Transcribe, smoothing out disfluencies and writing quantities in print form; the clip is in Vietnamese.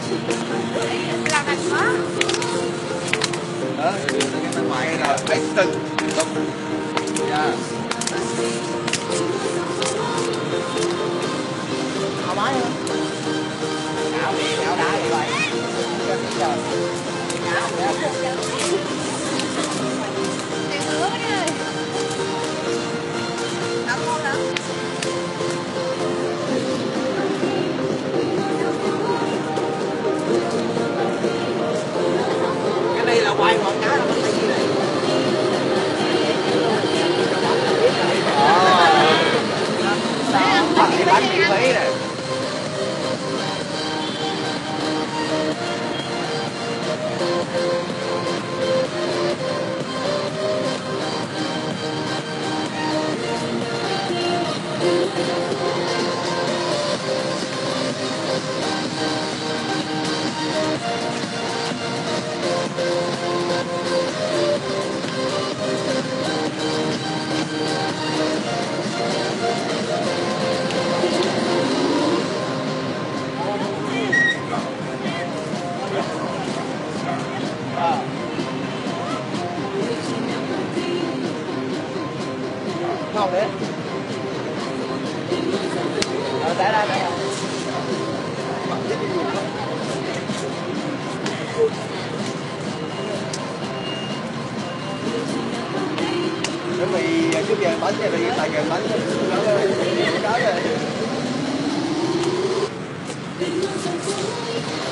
Làm ăn quá. Đó, ra ngoài rồi, phải từng nha. Hào bái không? Gạo đi, gạo đá đi rồi. Tiền hứa đi ơi. Đóng ngon hả? Cái này là quay quảng cáo là cái gì này? Bánh miễn phí nè. Ngon đấy. Để đây đây. Bởi vì trước giờ bánh này là tại giờ bánh nó rồi.